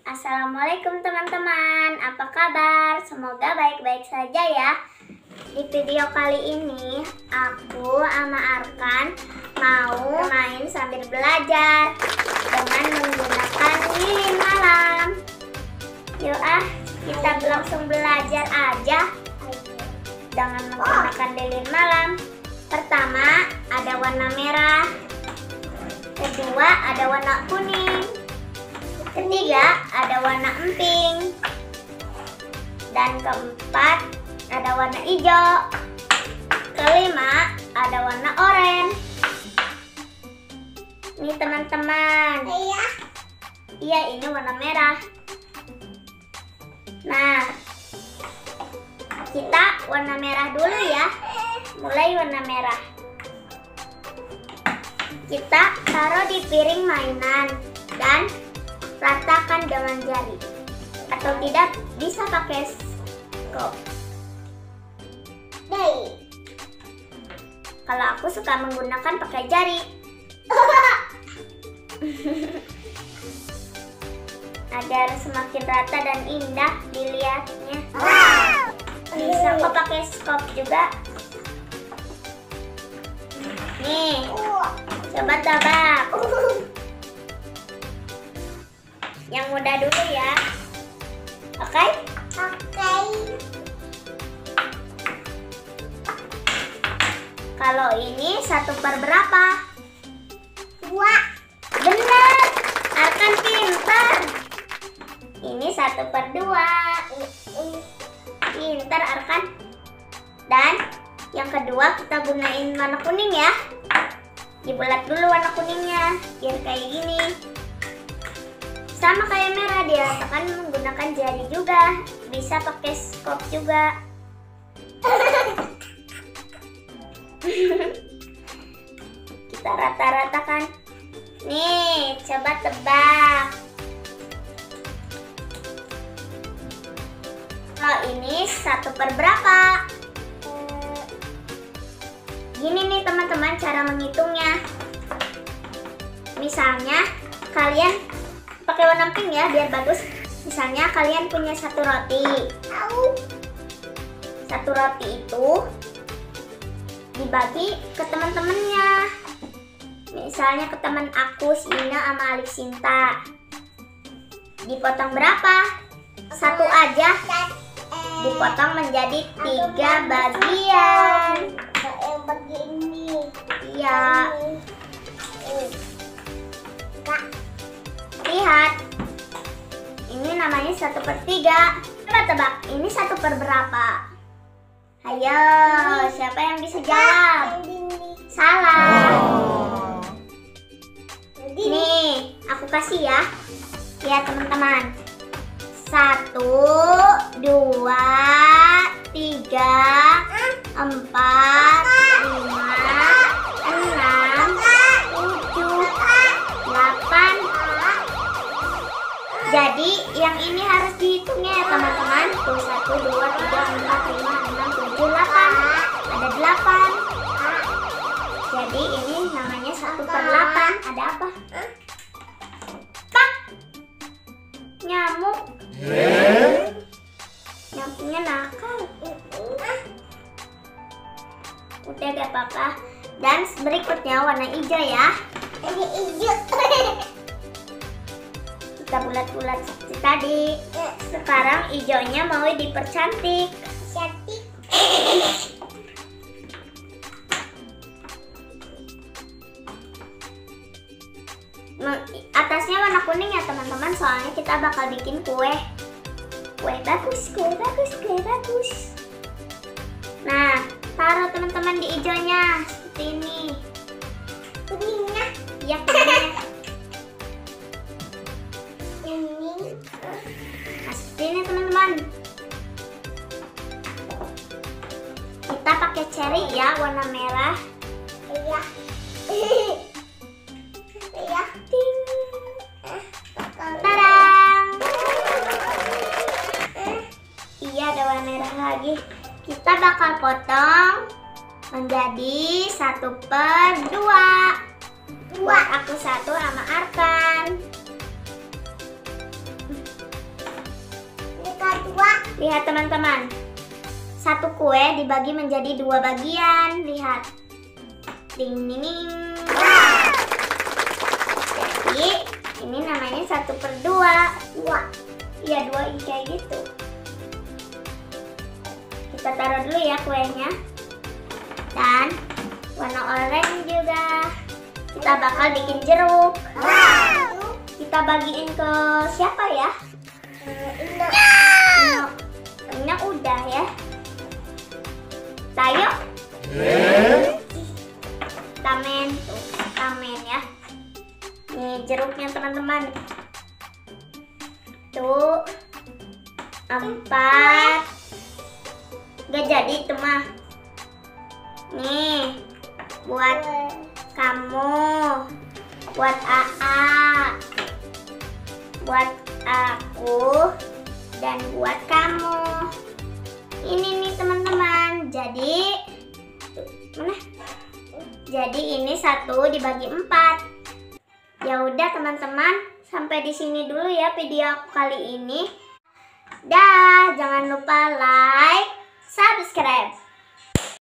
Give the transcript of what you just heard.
Assalamualaikum teman-teman, apa kabar? Semoga baik-baik saja ya. Di video kali ini aku sama Arkan mau main sambil belajar dengan menggunakan lilin malam. Yuk kita langsung belajar aja dengan menggunakan lilin malam. Pertama ada warna merah, kedua ada warna kuning, ketiga ada warna emping, dan keempat ada warna hijau, kelima ada warna oranye. Nih teman-teman, iya ini warna merah. Nah, kita warna merah dulu ya. Mulai warna merah, kita taruh di piring mainan dan ratakan dengan jari, atau tidak bisa pakai skop. Kalau aku suka menggunakan pakai jari. Agar semakin rata dan indah dilihatnya. Bisa kok pakai skop juga. Nih, coba tebak. Yang mudah dulu ya. Oke? Oke. Kalau ini 1/4 berapa? 2. Benar. Arkan pintar. Ini 1/2. Pintar Arkan. Dan yang kedua kita gunain warna kuning ya. Dibulat dulu warna kuningnya biar kayak gini. Sama kayak merah, diratakan menggunakan jari juga. Bisa pakai skop juga. Kita rata-ratakan. Nih, coba tebak. Kalau ini 1/4 berapa? Gini nih teman-teman cara menghitungnya. Misalnya kalian pakai warna pink ya biar bagus. Misalnya kalian punya 1 roti. 1 roti itu dibagi ke teman-temannya. Misalnya ke teman aku, Sina sama Alik Sinta. Dipotong berapa? 1 aja. Dipotong menjadi 3 bagian. Begini. Iya. Lihat. Ini namanya 1/3. Coba tebak, ini 1/4 berapa? Ayo, siapa yang bisa jawab? Salah. Nih, aku kasih ya. Lihat teman-teman. 1, 2, 3, 4, 5, 6, 7, 8. Jadi yang ini harus dihitungnya ya teman-teman. Tuh 1, 2, 3, 4, 5, 6, 7, 8. Ada 8. Jadi ini namanya 1/8. Ada apa? Pak! Nyamuk. Nyamuknya nakal. Udah gak apa-apa. Dan berikutnya warna hijau ya. Ini hijau. Kita bulat-bulat seperti tadi. Sekarang hijaunya mau dipercantik. Cantik. Atasnya warna kuning ya teman-teman. Soalnya kita bakal bikin kue. Kue bagus, kue bagus, kue bagus. Nah, taruh teman-teman di hijaunya seperti ini. Kuningnya? Iya, kuningnya. Ini. Nah, seperti ini teman-teman. Kita pakai cherry ya, warna merah. Iya. Iya. Ting. Tarang. Iya, ada warna merah lagi. Kita bakal potong menjadi 1/2. Buat aku 1 sama Arkan. Lihat teman-teman. Satu kue dibagi menjadi 2 bagian. Lihat. Ding ding ding. Jadi ini namanya 1/2. Iya 2 kayak gitu. Kita taruh dulu ya kuenya. Dan warna oranye juga. Kita bakal bikin jeruk. Kita bagiin ke siapa ya? Ini udah ya. Tayo. Tamen tuh, tamen ya. Nih jeruknya teman-teman. Tuh 4. Gak jadi itu mah. Nih buat kamu, buat AA, buat aku, dan buat kamu. Ini nih teman-teman. Jadi mana? Jadi ini 1 dibagi 4. Ya udah teman-teman, sampai di sini dulu ya video aku kali ini. Dah, jangan lupa like, subscribe.